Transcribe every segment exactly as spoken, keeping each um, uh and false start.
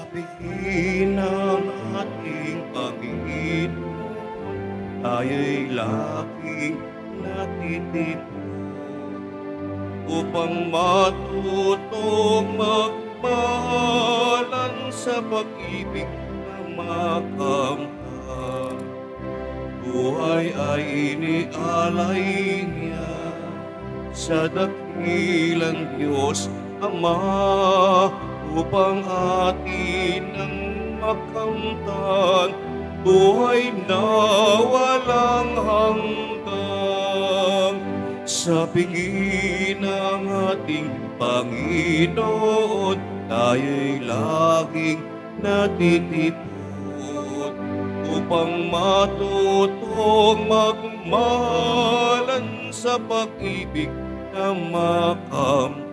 bigin ng ating Panginoon, tayo'y laging natitipon upang matutong magmahalan sa pag-ibig na makamtan. Buhay ay inialay niya sa dakilang Diyos Ama upang atin ang makamtan buhay na walang hanggan. Sa piging ng ating Panginoon, tayo'y laging natitipon upang matutong magmahalan sa pag-ibig na makamtan.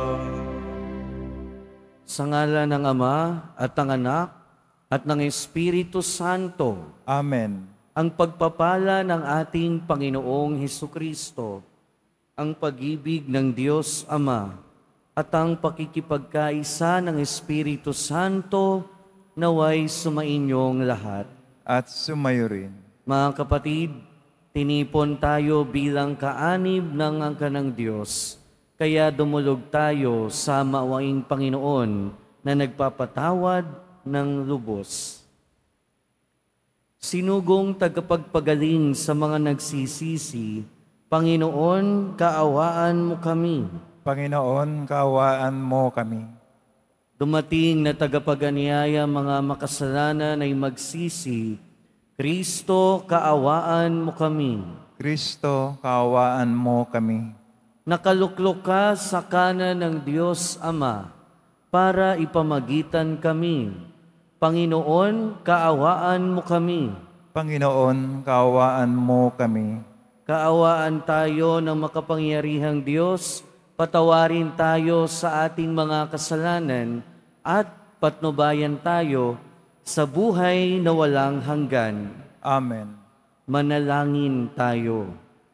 Sa ngalan ng Ama at ng Anak at ng Espiritu Santo. Amen. Ang pagpapala ng ating Panginoong Hesukristo, ang pag-ibig ng Diyos Ama, at ang pakikipagkaisa ng Espiritu Santo naway sumainyong lahat. At sumayo rin. Mga kapatid, tinipon tayo bilang kaanib ng angkan ng Diyos, kaya dumulog tayo sa maawaing Panginoon na nagpapatawad ng lubos. Sinugong tagapagpagaling sa mga nagsisisi, Panginoon, kaawaan mo kami. Panginoon, kaawaan mo kami. Dumating na tagapag-anyaya mga makasalanan ay magsisi, Kristo, kaawaan mo kami. Kristo, kaawaan mo kami. Nakaluklok ka sa kanan ng Diyos Ama para ipamagitan kami. Panginoon, kaawaan mo kami. Panginoon, kaawaan mo kami. Kaawaan tayo ng makapangyarihang Diyos, patawarin tayo sa ating mga kasalanan at patnubayan tayo sa buhay na walang hanggan. Amen. Manalangin tayo.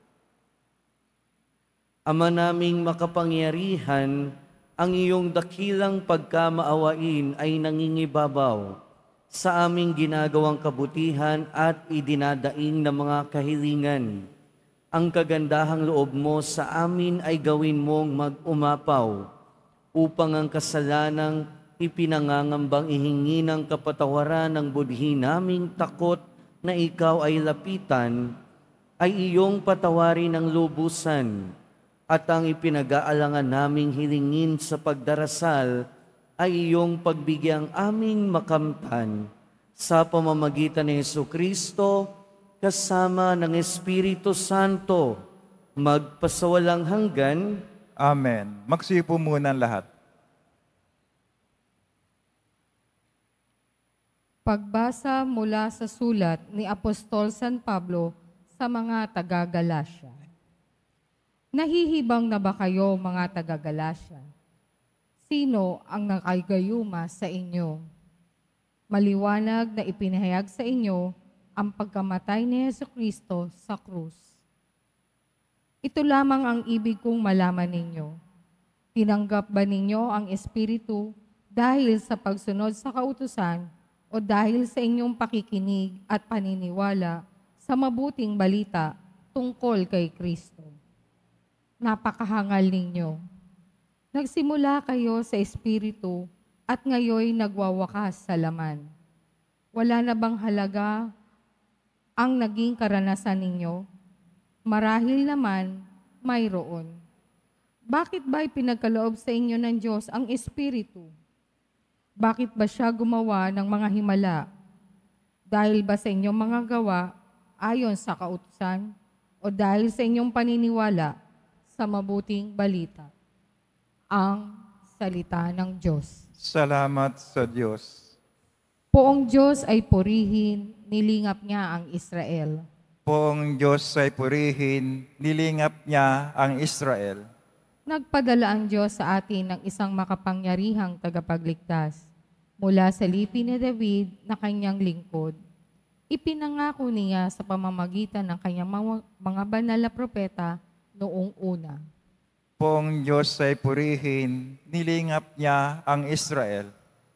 Ama naming makapangyarihan, ang iyong dakilang pagkamaawain ay nangingibabaw sa aming ginagawang kabutihan at idinadaing na mga kahilingan. Ang kagandahang loob mo sa amin ay gawin mong mag-umapaw upang ang kasalanang ipinangangambang ihingi ng kapatawaran ng budhi naming takot na ikaw ay lapitan, ay iyong patawarin ng lubusan. At ang ipinag-aalangan naming hilingin sa pagdarasal ay iyong pagbigyang aming makamtan sa pamamagitan ni Hesukristo kasama ng Espiritu Santo magpasawalang hanggan. Amen. Magsipo muna ang lahat. Pagbasa mula sa sulat ni Apostol San Pablo sa mga taga-Galasya. Nahihibang na ba kayo, mga taga-Galasya? Sino ang nakagayuma sa inyo? Maliwanag na ipinahayag sa inyo ang pagkamatay ni Hesukristo sa krus. Ito lamang ang ibig kong malaman ninyo. Tinanggap ba ninyo ang Espiritu dahil sa pagsunod sa kautusan o dahil sa inyong pakikinig at paniniwala sa mabuting balita tungkol kay Kristo? Napakahangal ninyo. Nagsimula kayo sa Espiritu at ngayoy nagwawakas sa laman. Wala na bang halaga ang naging karanasan ninyo? Marahil naman, mayroon. Bakit ba ipinagkaloob sa inyo ng Diyos ang Espiritu? Bakit ba siya gumawa ng mga himala? Dahil ba sa inyong mga gawa ayon sa kautusan o dahil sa inyong paniniwala sa mabuting balita? Ang salita ng Diyos. Salamat sa Diyos. Poong Diyos ay purihin, nilingap niya ang Israel. Poong Diyos ay purihin, nilingap niya ang Israel. Nagpadala ang Diyos sa atin ng isang makapangyarihang tagapagligtas mula sa lipi ni David na kanyang lingkod. Ipinangako niya sa pamamagitan ng kanyang mga, mga banal na propeta noong una. Poong Diyos ay purihin, nilingap niya ang Israel.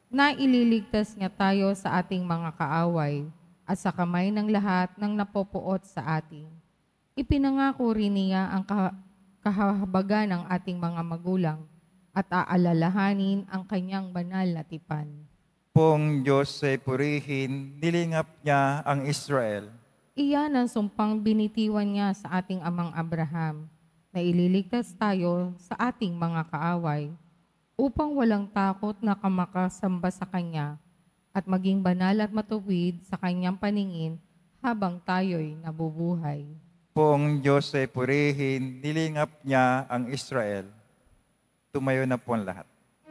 na ililigtas niya tayo sa ating mga kaaway at sa kamay ng lahat ng napopuot sa atin. Ipinangako rin niya ang ka- kahahabagan ng ating mga magulang at aalalahanin ang kanyang banal na tipan. Pong Diyos ay purihin, nilingap niya ang Israel. Iyan ang sumpang binitiwan niya sa ating amang Abraham, na ililigtas tayo sa ating mga kaaway, upang walang takot na kamakasamba sa Kanya at maging banal at matuwid sa Kanyang paningin habang tayo'y nabubuhay. Pong Diyos ay purihin, nilingap niya ang Israel. Tumayo na po ang lahat.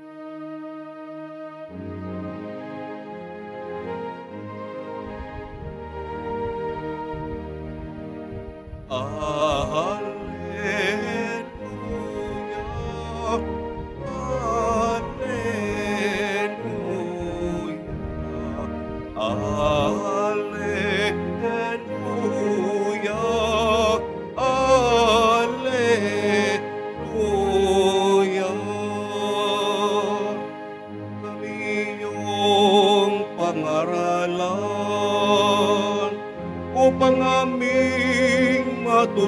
pangaralan upang aming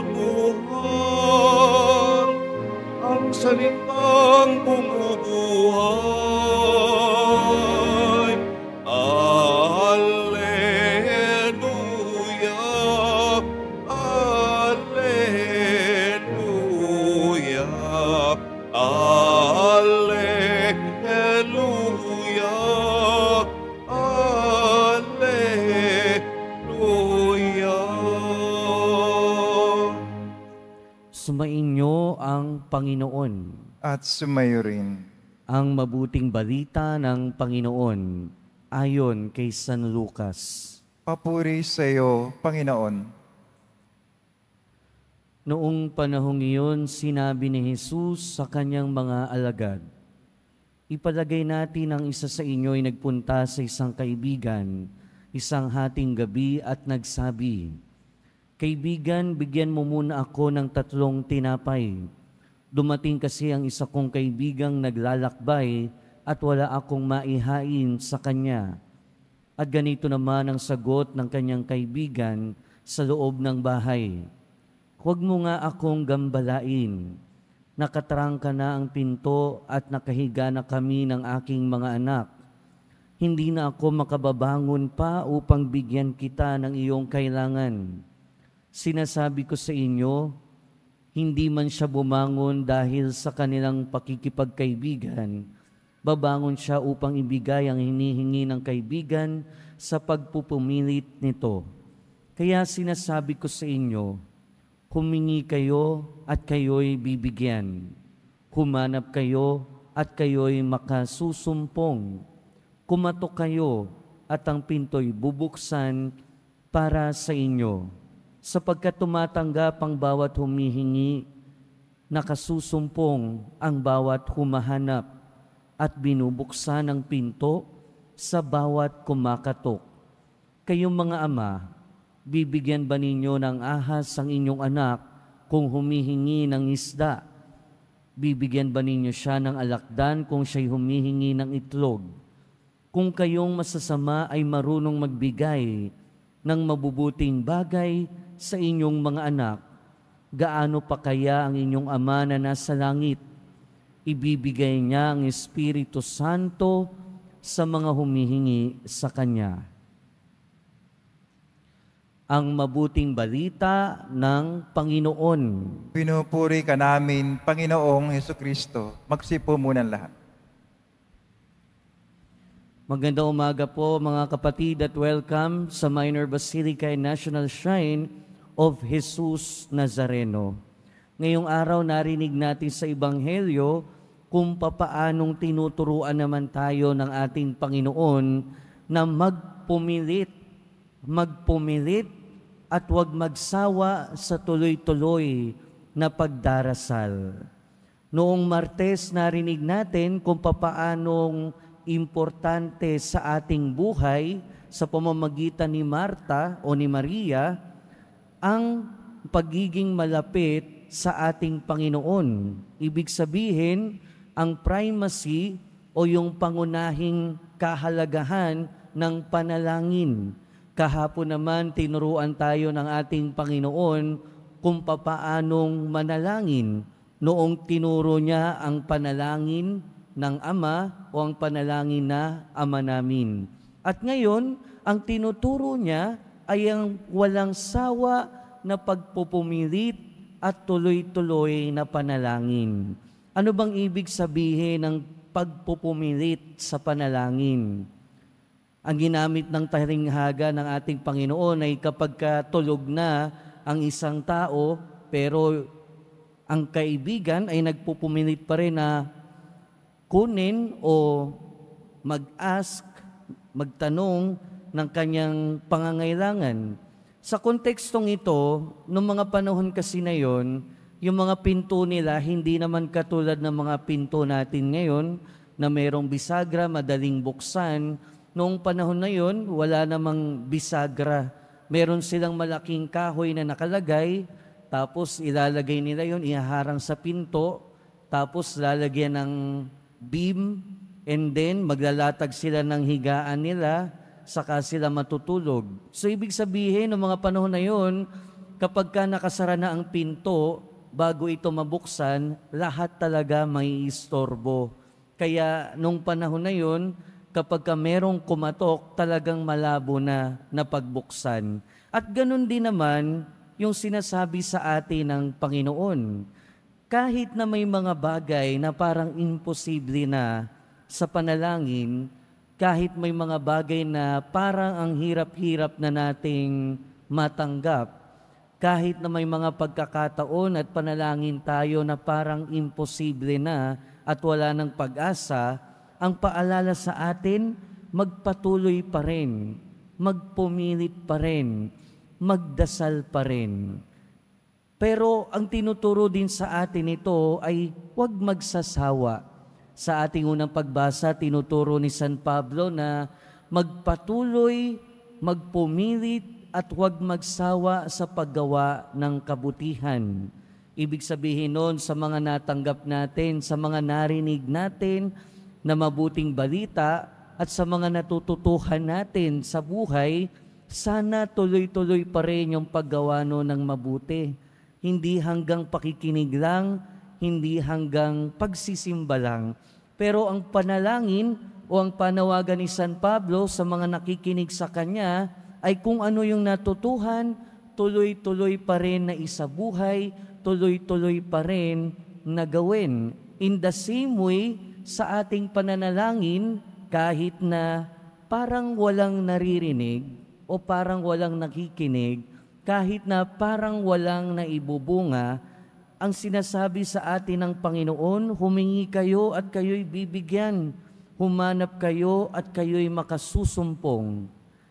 matutuhan ang salitang bumubuhay. Alleluia, Alleluia, Alleluia, Alleluia. Sumainyo ang Panginoon. At sumayo rin. Ang mabuting balita ng Panginoon ayon kay San Lucas. Papuri sa iyo, Panginoon. Noong panahong iyon, sinabi ni Jesus sa kanyang mga alagad, "Ipalagay natin ang isa sa inyo ay nagpunta sa isang kaibigan, isang hating gabi at nagsabi, 'Kaibigan, bigyan mo muna ako ng tatlong tinapay. Dumating kasi ang isa kong kaibigang naglalakbay at wala akong maihain sa kanya.' At ganito naman ang sagot ng kanyang kaibigan sa loob ng bahay, 'Huwag mo nga akong gambalain. Nakatrangka na ang pinto at nakahiga na kami ng aking mga anak. Hindi na ako makababangon pa upang bigyan kita ng iyong kailangan. Sinasabi ko sa inyo, hindi man siya bumangon dahil sa kanilang pakikipagkaibigan, babangon siya upang ibigay ang hinihingi ng kaibigan sa pagpupumilit nito. Kaya sinasabi ko sa inyo, humingi kayo at kayo'y bibigyan. Humanap kayo at kayo'y makasusumpong. Kumatok kayo at ang pinto'y bubuksan para sa inyo. Sapagkat tumatanggap ang bawat humihingi, nakasusumpong ang bawat humahanap, at binubuksan ang pinto sa bawat kumakatok. Kayong mga ama, bibigyan ba ninyo ng ahas ang inyong anak kung humihingi ng isda? Bibigyan ba ninyo siya ng alakdan kung siya'y humihingi ng itlog? Kung kayong masasama ay marunong magbigay ng mabubuting bagay sa inyong mga anak, gaano pa kaya ang inyong Ama na nasa langit? Ibibigay niya ang Espiritu Santo sa mga humihingi sa Kanya. Ang mabuting balita ng Panginoon. Pinupuri ka namin, Panginoong Hesukristo. Magsipo muna ang lahat. Magandang umaga po mga kapatid at welcome sa Minor Basilica and National Shrine of Jesus Nazareno. Ngayong araw narinig natin sa Ebanghelyo kung papaanong tinuturuan naman tayo ng ating Panginoon na magpumilit, magpumilit at huwag magsawa sa tuloy-tuloy na pagdarasal. Noong Martes narinig natin kung papaanong importante sa ating buhay sa pamamagitan ni Marta o ni Maria ang pagiging malapit sa ating Panginoon. Ibig sabihin, ang primacy o yung pangunahing kahalagahan ng panalangin. Kahapon naman tinuruan tayo ng ating Panginoon kung papaanong manalangin noong tinuro niya ang panalangin ng Ama o ang panalangin na Ama namin. At ngayon, ang tinuturo niya ay ang walang sawa na pagpupumilit at tuloy-tuloy na panalangin. Ano bang ibig sabihin ng pagpupumilit sa panalangin? Ang ginamit ng talinghaga ng ating Panginoon ay kapag tulog na ang isang tao, pero ang kaibigan ay nagpupumilit pa rin na kunin o mag-ask, magtanong ng kanyang pangangailangan. Sa kontekstong ito, noong mga panahon kasi na yon, yung mga pinto nila hindi naman katulad ng mga pinto natin ngayon na mayroong bisagra, madaling buksan. Noong panahon na yon, wala namang bisagra. Meron silang malaking kahoy na nakalagay, tapos ilalagay nila yon, ihaharang sa pinto, tapos lalagyan ng beam, and then maglalatag sila ng higaan nila, saka sila matutulog. So ibig sabihin, ng mga panahon na yon, kapag ka nakasara na ang pinto, bago ito mabuksan, lahat talaga may istorbo. Kaya nung panahon na yon, kapag ka merong kumatok, talagang malabo na napagbuksan. At ganun din naman yung sinasabi sa atin ng Panginoon. Kahit na may mga bagay na parang imposible na sa panalangin, kahit may mga bagay na parang ang hirap-hirap na nating matanggap, kahit na may mga pagkakataon at panalangin tayo na parang imposible na at wala ng pag-asa, ang paalala sa atin, magpatuloy pa rin, magpumilit pa rin, magdasal pa rin. Pero ang tinuturo din sa atin ito ay huwag magsasawa. Sa ating unang pagbasa, tinuturo ni San Pablo na magpatuloy, magpumilit, at huwag magsawa sa paggawa ng kabutihan. Ibig sabihin nun sa mga natanggap natin, sa mga narinig natin na mabuting balita, at sa mga natututuhan natin sa buhay, sana tuloy-tuloy pa rin yung paggawa nun ng mabuti. Hindi hanggang pakikinig lang, hindi hanggang pagsisimba lang. Pero ang panalangin o ang panawagan ni San Pablo sa mga nakikinig sa kanya ay kung ano yung natutuhan, tuloy-tuloy pa rin na isabuhay, tuloy-tuloy pa rin na gawin. In the same way, sa ating pananalangin, kahit na parang walang naririnig o parang walang nakikinig, kahit na parang walang naibubunga, ang sinasabi sa atin ng Panginoon, humingi kayo at kayo'y bibigyan. Humanap kayo at kayo'y makasusumpong.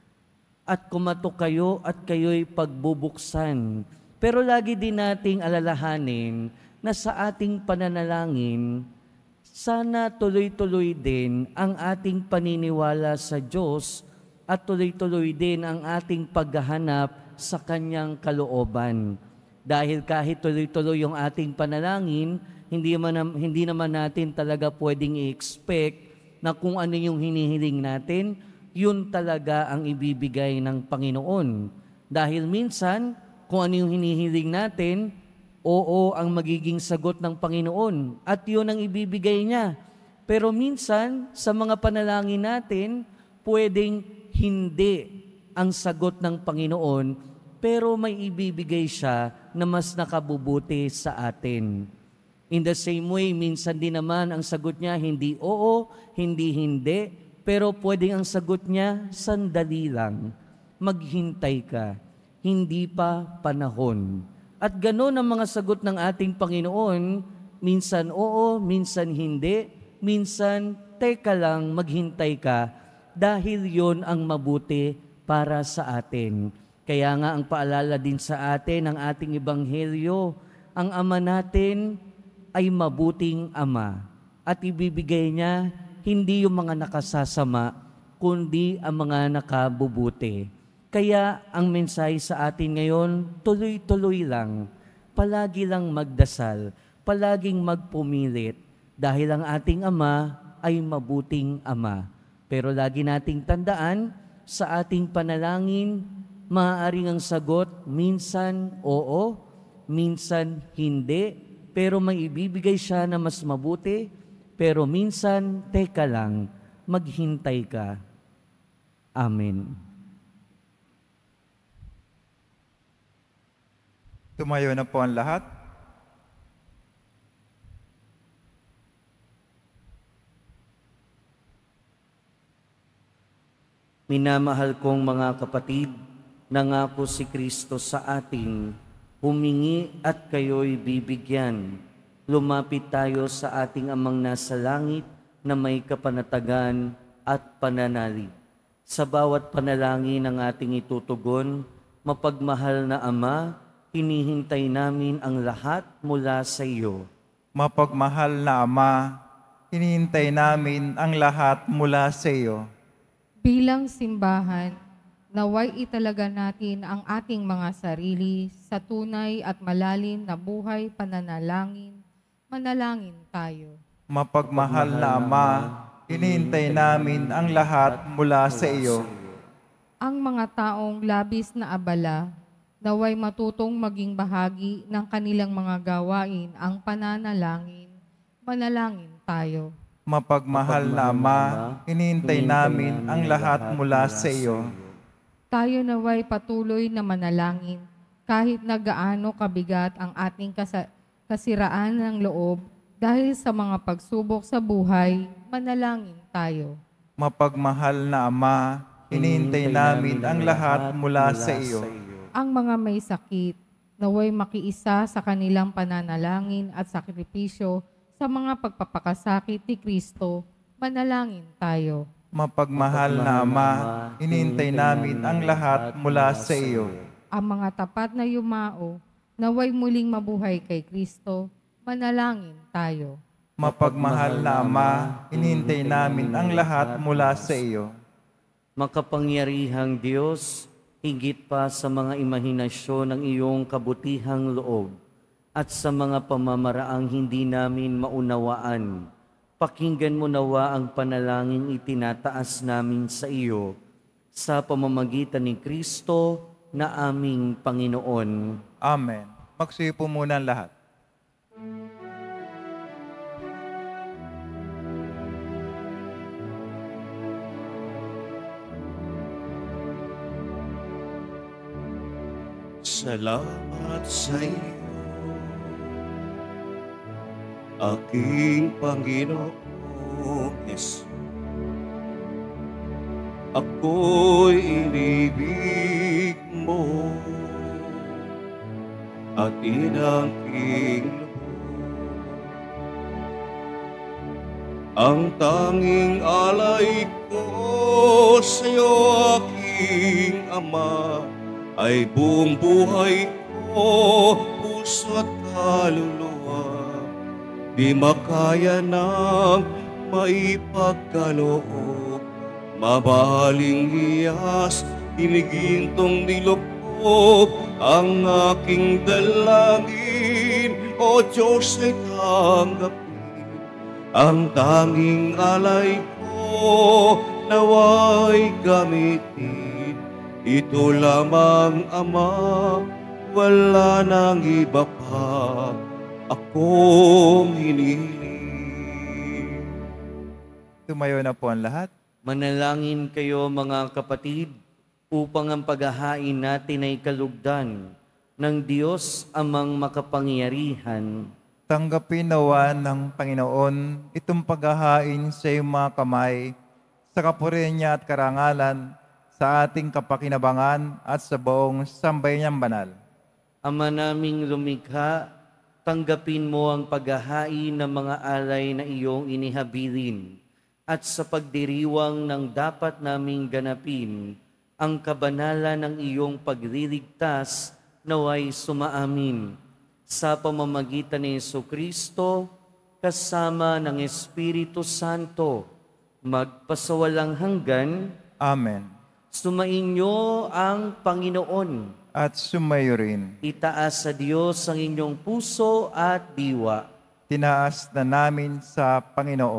At kumatok kayo at kayo'y pagbubuksan. Pero lagi din nating alalahanin na sa ating pananalangin, sana tuloy-tuloy din ang ating paniniwala sa Diyos at tuloy-tuloy din ang ating paghahanap sa Kanyang kalooban. Dahil kahit tuloy-tuloy yung ating panalangin, hindi, man, hindi naman natin talaga pwedeng i-expect na kung ano yung hinihiling natin, yun talaga ang ibibigay ng Panginoon. Dahil minsan, kung ano yung hinihiling natin, oo ang magiging sagot ng Panginoon at yun ang ibibigay niya. Pero minsan, sa mga panalangin natin, pwedeng hindi ang sagot ng Panginoon, pero may ibibigay siya na mas nakabubuti sa atin. In the same way, minsan din naman ang sagot niya hindi oo, hindi hindi, pero pwedeng ang sagot niya sandali lang. Maghintay ka, hindi pa panahon. At gano'n ang mga sagot ng ating Panginoon, minsan oo, minsan hindi, minsan teka lang, maghintay ka, dahil yon ang mabuti para sa atin. Kaya nga ang paalala din sa atin ng ating Ebanghelyo, ang Ama natin ay mabuting Ama at ibibigay niya hindi yung mga nakasasama, kundi ang mga nakabubuti. Kaya ang mensahe sa atin ngayon, tuloy-tuloy lang, palagi lang magdasal, palaging magpumilit, dahil ang ating Ama ay mabuting ama. Pero lagi nating tandaan, sa ating panalangin, maaaring ang sagot minsan oo, minsan hindi, pero may ibibigay siya na mas mabuti, pero minsan, teka lang, maghintay ka. Amen. Tumayo na po ang lahat. Minamahal kong mga kapatid, nangako si Kristo sa ating, humingi at kayo'y bibigyan. Lumapit tayo sa ating amang nasa langit na may kapanatagan at pananalig. Sa bawat panalangin ng ating itutugon, mapagmahal na Ama, hinihintay namin ang lahat mula sa iyo. Mapagmahal na Ama, hinihintay namin ang lahat mula sa iyo. Bilang simbahan, naway italaga natin ang ating mga sarili sa tunay at malalim na buhay pananalangin. Manalangin tayo. Mapagmahal na Ama, hinihintay namin ang lahat mula sa iyo. Ang mga taong labis na abala, naway matutong maging bahagi ng kanilang mga gawain ang pananalangin. Manalangin tayo. Mapagmahal na Ama, hinihintay namin ang lahat mula sa iyo. Tayo naway patuloy na manalangin kahit na gaano kabigat ang ating kasa- kasiraan ng loob dahil sa mga pagsubok sa buhay, manalangin tayo. Mapagmahal na Ama, hinihintay namin ang lahat mula sa iyo. Ang mga may sakit, naway makiisa sa kanilang pananalangin at sakripisyo sa mga pagpapakasakit ni Kristo, manalangin tayo. Mapagmahal na Ama, hinihintay namin ang lahat mula sa iyo. Ang mga tapat na yumao, naway muling mabuhay kay Kristo, manalangin tayo. Mapagmahal na Ama, hinihintay namin ang lahat mula sa iyo. Makapangyarihang Diyos, higit pa sa mga imahinasyon ng iyong kabutihang loob at sa mga pamamaraang hindi namin maunawaan, pakinggan mo nawa ang panalangin itinataas namin sa iyo sa pamamagitan ni Kristo na aming Panginoon. Amen. Magsuyo po muna ang lahat. Salamat sa iyo, aking Panginoong Yesu. Ako'y inibig mo at inangking loob. Ang tanging alay ko sa iyo, aking Ama, ay buong buhay ko, puso at kaluluwa. Di makaya ng maipagkaloob, mabaling hiyas, hinigintong niloob ang aking dalangin. O Diyos ay tanggapin ang tanging alay ko, naway gamitin. Ito lamang, Ama, wala nang iba pa akong hinihiling. Tumayo na po ang lahat. Manalangin kayo mga kapatid upang ang paghahain natin ay kalugdan ng Diyos amang makapangyarihan. Tanggapin nawa ng Panginoon itong paghahain sa iyong mga kamay, sa kapurihan niya at karangalan, sa ating kapakinabangan at sa buong sambayanang banal. Ama naming lumikha, tanggapin mo ang paghahain ng mga alay na iyong inihabilin at sa pagdiriwang ng dapat naming ganapin ang kabanalan ng iyong pagliligtas naway sumaamin sa pamamagitan ni Jesucristo kasama ng Espiritu Santo magpasawalang hanggan. Amen. Sumainyo ang Panginoon. At sumayo rin. Itaas sa Diyos ang inyong puso at diwa. Tinaas na namin sa Panginoon.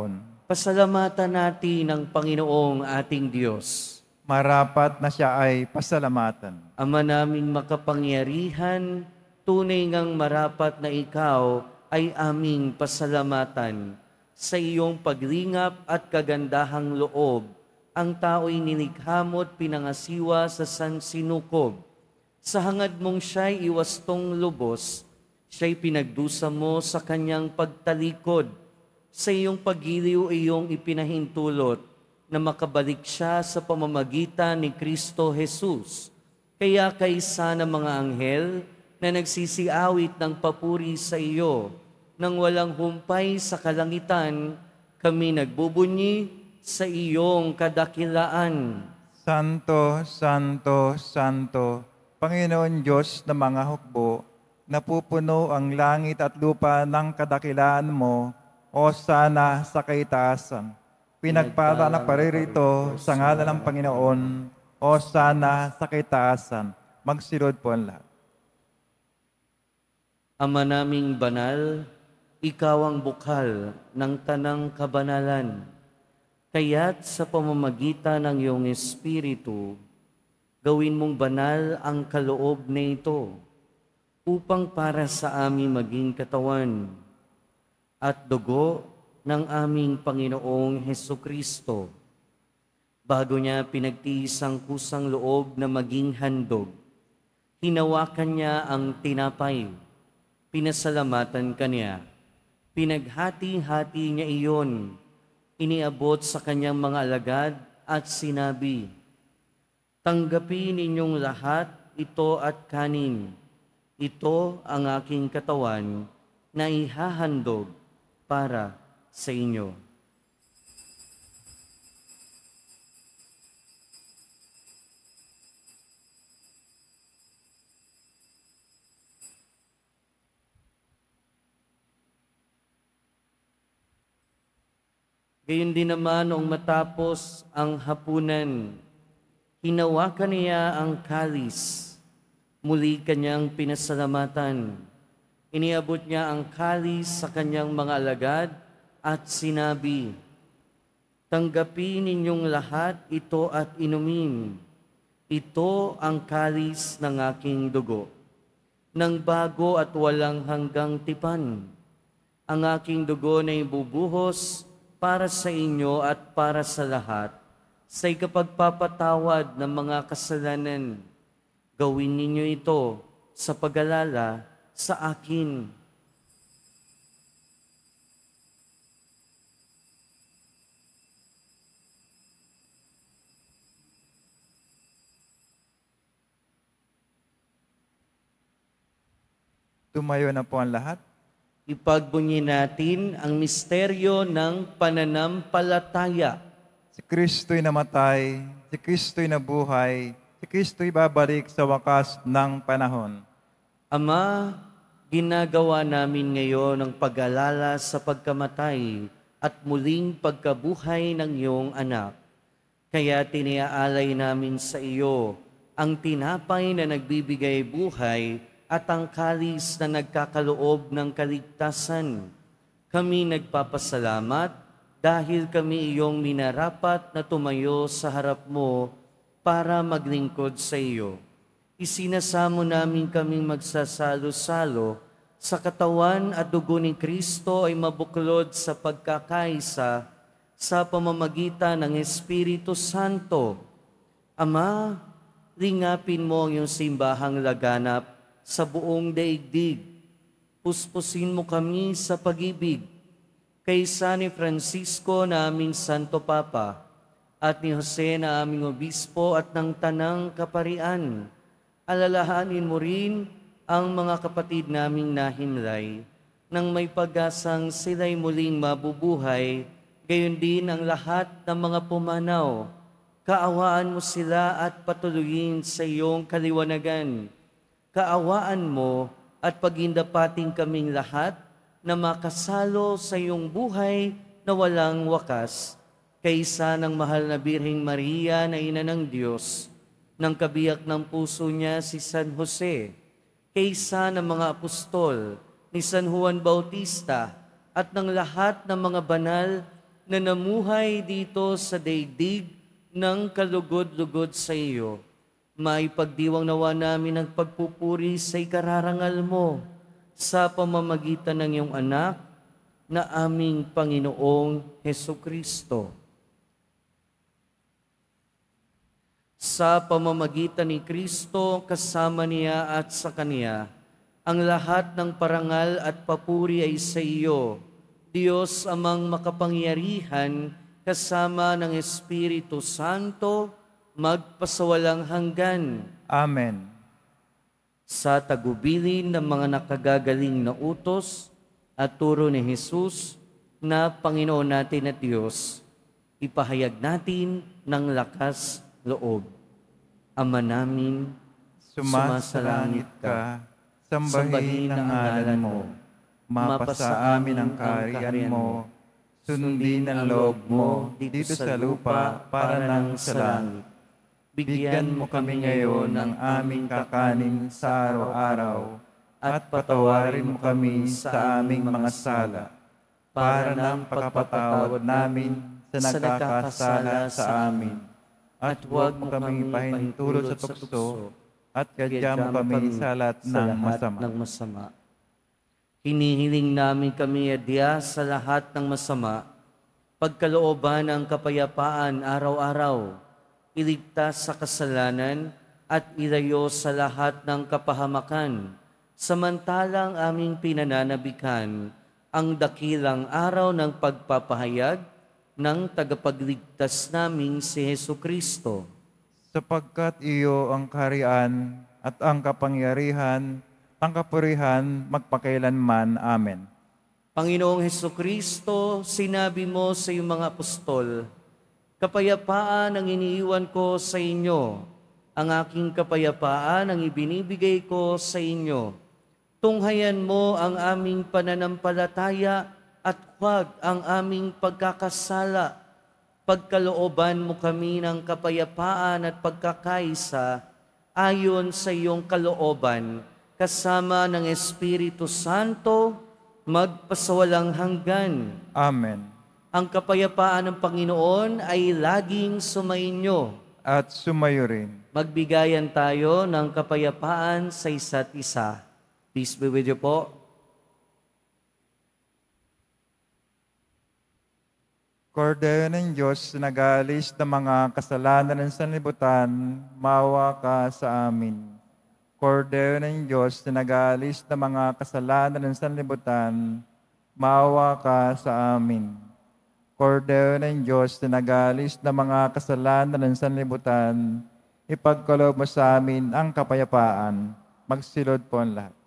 Pasalamatan natin ang Panginoong ating Diyos. Marapat na siya ay pasalamatan. Ama naming makapangyarihan, tunay ngang marapat na ikaw ay aming pasalamatan. Sa iyong paglingap at kagandahang loob, ang tao'y nilikha mo't pinangasiwa sa sansinukob. Sa hangad mong siya'y iwastong lubos, siya'y pinagdusa mo sa kanyang pagtalikod. Sa iyong pagiliw iyong ipinahintulot na makabalik siya sa pamamagitan ni Kristo Jesus. Kaya kaysa ng mga anghel na nagsisiawit ng papuri sa iyo, nang walang humpay sa kalangitan, kami nagbubunyi sa iyong kadakilaan. Santo, Santo, Santo, Panginoon Diyos ng mga hukbo, napupuno ang langit at lupa ng kadakilaan mo, o sana sa kaitaasan. Pinagpala na paririto sa ngalan ng Panginoon, o sana sa kaitaasan. Magsilod po ang lahat. Ama naming banal, ikaw ang bukal ng tanang kabanalan. Kaya't sa pamamagitan ng iyong Espiritu, gawin mong banal ang kaloob na ito, upang para sa amin maging katawan at dugo ng aming Panginoong Hesukristo. Bago niya pinagtiis ang kusang loob na maging handog, hinawakan niya ang tinapay, pinasalamatan kaniya, pinaghati-hati niya iyon, iniabot sa kanyang mga alagad at sinabi, "Tanggapin ninyong lahat ito at kanin. Ito ang aking katawan na ihahandog para sa inyo." Gayon din naman noong matapos ang hapunan, hinawakan niya ang kalis, muli kanyang pinasalamatan. Iniabot niya ang kalis sa kanyang mga alagad at sinabi, "Tanggapin ninyong lahat ito at inumin. Ito ang kalis ng aking dugo, ng bago at walang hanggang tipan. Ang aking dugo na ibubuhos para sa inyo at para sa lahat, sa ikapagpapatawad ng mga kasalanan. Gawin ninyo ito sa pag-alala sa akin." Tumayo na po ang lahat. Ipagbunyi natin ang misteryo ng pananampalataya. Si Kristo'y namatay, si Kristo'y nabuhay, si Kristo'y babalik sa wakas ng panahon. Ama, ginagawa namin ngayon ang pag-alala sa pagkamatay at muling pagkabuhay ng iyong anak. Kaya tiniaalay namin sa iyo ang tinapay na nagbibigay buhay at ang kalis na nagkakaloob ng kaligtasan. Kami nagpapasalamat dahil kami iyong minarapat na tumayo sa harap mo para maglingkod sa iyo. Isinasamo namin kaming magsasalo-salo sa katawan at dugo ni Kristo ay mabuklod sa pagkakaisa sa pamamagitan ng Espiritu Santo. Ama, lingapin mo ang iyong simbahang laganap sa buong daigdig. Puspusin mo kami sa pag-ibig. Kay San Francisco na aming Santo Papa at ni Jose na aming Obispo at ng Tanang Kaparian, alalahanin mo rin ang mga kapatid naming nahimlay nang may pag-asang sila'y muling mabubuhay, gayon din ang lahat ng mga pumanaw. Kaawaan mo sila at patuloyin sa iyong kaliwanagan. Kaawaan mo at pagindapating kaming lahat na makasalo sa iyong buhay na walang wakas, kaysa ng mahal na Birheng Maria na Ina ng Diyos, ng kabiyak ng puso niya si San Jose, kaysa ng mga apostol, ni San Juan Bautista, at ng lahat ng mga banal na namuhay dito sa daigdig ng kalugod-lugod sa iyo. Maipagdiwang nawa namin ang pagpupuri sa ikararangal mo sa pamamagitan ng iyong anak na aming Panginoong Hesukristo. Sa pamamagitan ni Kristo, kasama niya at sa Kaniya, ang lahat ng parangal at papuri ay sa iyo, Diyos amang makapangyarihan, kasama ng Espiritu Santo, magpasawalang hanggan. Amen. Sa tagubilin ng mga nakagagaling na utos at turo ni Jesus na Panginoon natin at Diyos, ipahayag natin ng lakas loob. Ama namin, Sumasalangit ka, sambahin ang ngalan mo, mapasa amin ang kaharian mo, sundin ang loob mo dito sa lupa para nang sa langit. Bigyan mo kami ngayon ng aming kakanin sa araw-araw, at patawarin mo kami sa aming mga sala, para nang pagpapatawad namin sa nagkakasala sa amin. At huwag mo kami pahintulot sa tukso, at kadyang mo kami sa lahat ng masama. ng masama. Hinihiling namin kami adya sa lahat ng masama, pagkalooban ng kapayapaan araw-araw, iligtas sa kasalanan at ilayo sa lahat ng kapahamakan, samantalang aming pinananabikan ang dakilang araw ng pagpapahayag ng tagapagligtas naming si Hesukristo. Sapagkat iyo ang kaharian at ang kapangyarihan, ang kapurihan, magpakailanman. Amen. Panginoong Hesukristo, sinabi mo sa iyong mga apostol, kapayapaan ang iniiwan ko sa inyo, ang aking kapayapaan ang ibinibigay ko sa inyo. Tunghayan mo ang aming pananampalataya at huwag ang aming pagkakasala. Pagkalooban mo kami ng kapayapaan at pagkakaisa ayon sa iyong kalooban, kasama ng Espiritu Santo, magpasawalang hanggan. Amen. Ang kapayapaan ng Panginoon ay laging sumainyo. At sumayo rin. Magbigayan tayo ng kapayapaan sa isa't isa. Peace be with you po. Kordero ng Diyos na nag-aalis ng mga kasalanan ng sanlibutan, maawa ka sa amin. Kordero ng Diyos na nag-aalis ng mga kasalanan ng sanlibutan, maawa ka sa amin. Kordero ng Diyos na nag-aalis ng mga kasalanan ng sanlibutan, ipagkaloob mo sa amin ang kapayapaan. Magsilod po ang lahat.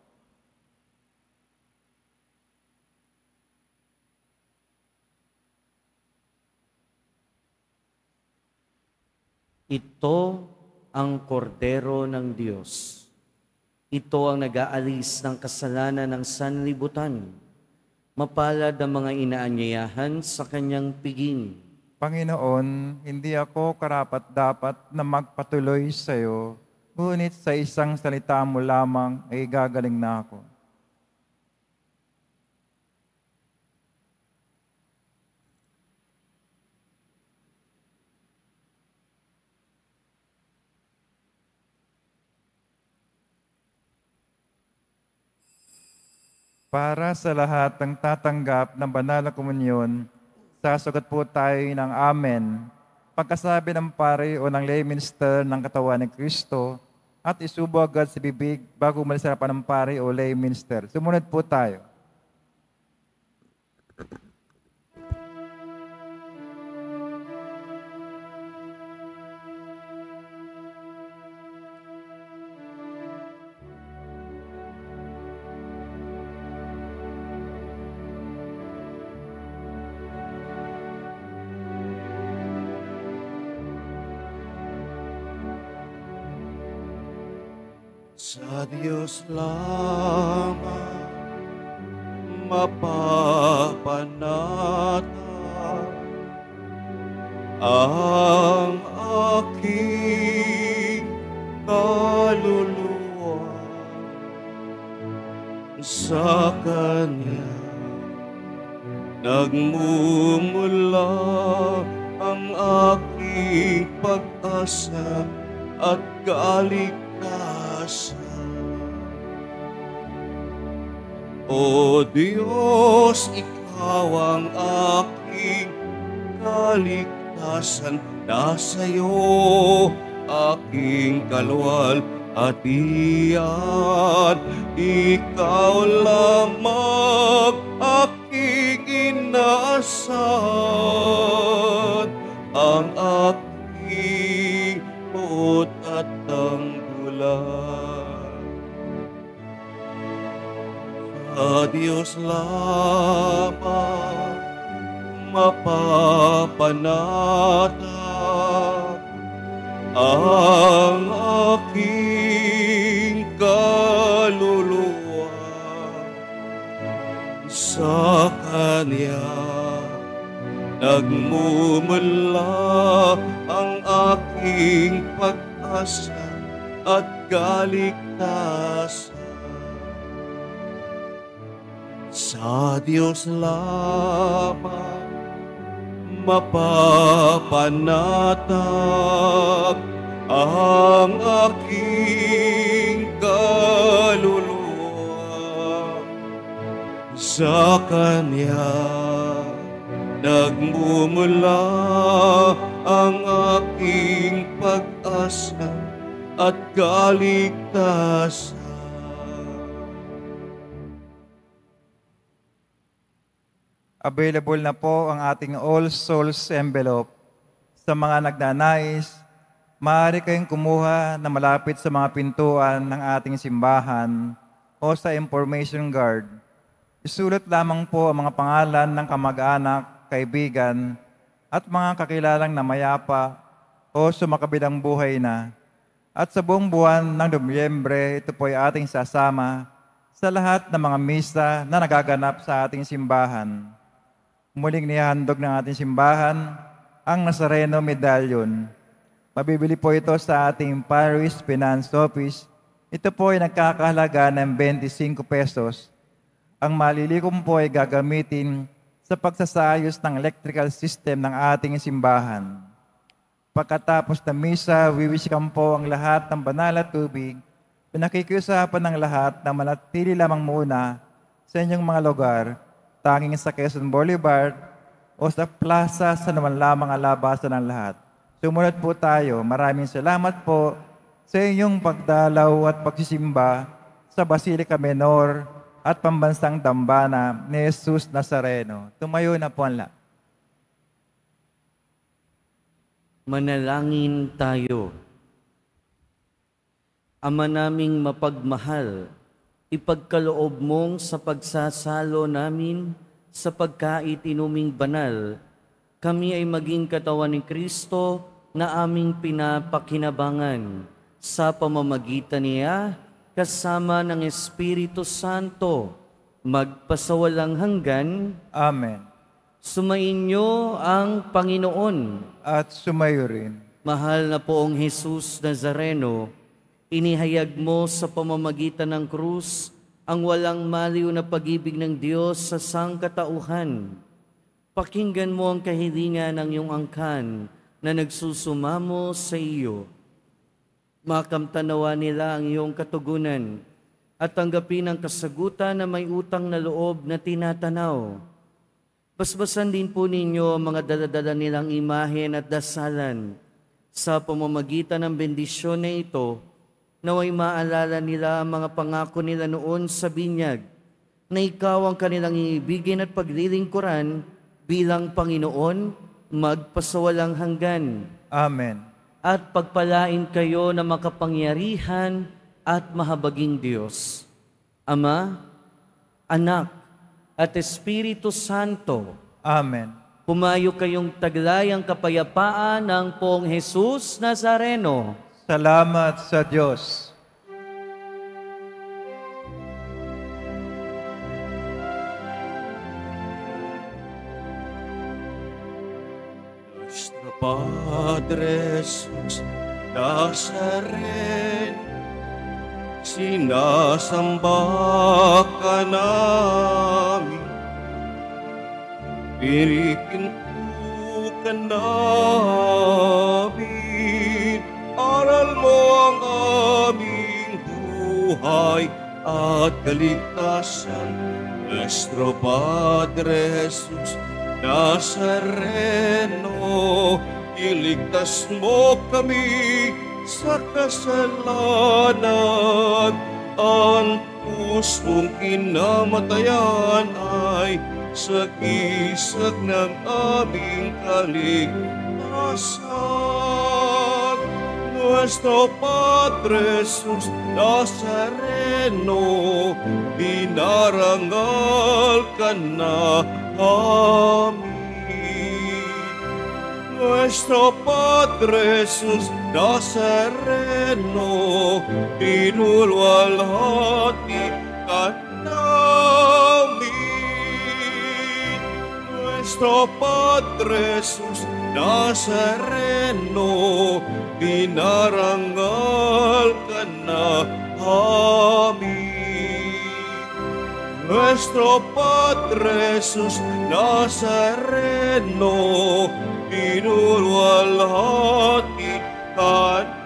Ito ang kordero ng Diyos. Ito ang nag-aalis ng kasalanan ng sanlibutan. Mapalad ang mga inaanyayahan sa kanyang piging. Panginoon, hindi ako karapat-dapat na magpatuloy sa iyo, ngunit sa isang salita mo lamang ay gagaling na ako. Para sa lahat ng tatanggap ng banal na komunyon, sasagot po tayo ng Amen. Pagkasabi ng pari o ng lay minister ng katawan ni Kristo at isubo agad sa bibig bago umalis sa harapan ng pari o lay minister. Sumunod po tayo. Sa Diyos lamang mapapanatag ang aking kaluluwa. Sa Kanya nagmumula ang aking pag-asa at kaligtasan. O Diyos, Ikaw ang aking kaligtasan, nasa iyo aking kalwalhatian. Ikaw lamang aking inaasahan, ang aking puot at tanggulan. Sa Diyos lamang mapapanatag ang aking kaluluwa. Sa Kanya nagmumula ang aking pag-asa at kaligtasan. Sa Diyos lamang mapapanatag ang aking kaluluwa. Sa Kanya nagmumula ang aking pag-asa at kaligtasan. Available na po ang ating All Souls envelope. Sa mga nagnanais, maaari kayong kumuha na malapit sa mga pintuan ng ating simbahan o sa information guard. Isulat lamang po ang mga pangalan ng kamag-anak, kaibigan, at mga kakilalang na mayapa o sumakabilang buhay na. At sa buong buwan ng Nobyembre, ito po ay ating sasama sa lahat ng mga misa na nagaganap sa ating simbahan. Muling nihandog ng ating simbahan ang Nazareno Medallion. Mabibili po ito sa ating Parish Finance Office. Ito po ay nagkakahalaga ng twenty-five pesos. Ang malilikom po ay gagamitin sa pagsasayos ng electrical system ng ating simbahan. Pagkatapos ng misa, wiwisikan po ang lahat ng banal at tubig. Pinakikiusapan ng lahat na manatili lamang muna sa inyong mga lugar, tanging sa Quezon Boulevard o sa plaza sa naman lamang alabasan ng lahat. Sumunod po tayo. Maraming salamat po sa inyong pagdalaw at pagsisimba sa Basilica Menor at Pambansang Dambana ni Jesus Nazareno. Tumayo na po ang lahat. Manalangin tayo. Ama naming mapagmahal, ipagkaloob mong sa pagsasalo namin sa pagkait inuming banal, kami ay maging katawan ni Kristo na aming pinapakinabangan sa pamamagitan niya kasama ng Espiritu Santo, magpasawalang hanggan. Amen. Sumainyo ang Panginoon. At sumayo rin. Mahal na poong Jesus Nazareno, inihayag mo sa pamamagitan ng krus ang walang maliw na pag-ibig ng Diyos sa sangkatauhan. Pakinggan mo ang kahilingan ng iyong angkan na nagsusumamo sa iyo. Makamtanawa nila ang iyong katugunan at tanggapin ang kasagutan na may utang na loob na tinatanaw. Basbasan din po ninyo ang mga daladala nilang imahen at dasalan. Sa pamamagitan ng bendisyon na ito, naway maalala nila ang mga pangako nila noon sa binyag, na ikaw ang kanilang iibigin at paglilingkuran bilang Panginoon, magpasawalang hanggan. Amen. At pagpalain kayo na makapangyarihan at mahabaging Diyos, Ama, Anak, at Espiritu Santo. Amen. Pumayo kayong taglay ang kapayapaan ng Poong Jesus Nazareno. Salamat sa Diyos. Nuestro Padre Jesus Nazareno, sinasamba ka namin, Pinipintukan namin, aral mo ang aming buhay at kaligtasan. Nuestro Padre Jesus Nazareno, iligtas mo kami sa kasalanan. Ang pusong kinamatayan ay sagisag ng aming kaligtasan. Nuestro Padre Jesus Nazareno, dinarangal ka na amin. Nuestro Padre Jesus Nazareno, dinulwalhati ka namin. Nuestro Padre Jesus Nazareno, dinarangal ka na amin. Nuestro Padre Jesus Nazareno, dinulwalhati ka